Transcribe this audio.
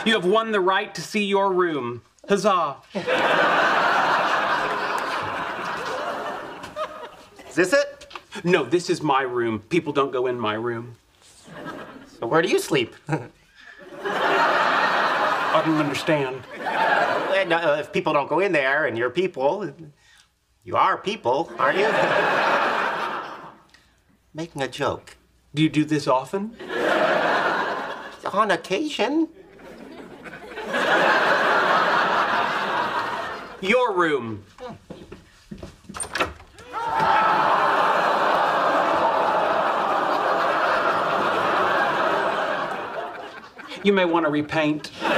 You have won the right to see your room. Huzzah. Is this it? No, this is my room. People don't go in my room. So where do you sleep? I don't understand. If people don't go in there and you're people, you are people, aren't you? Making a joke. Do you do this often? On occasion. Your room. You may want to repaint.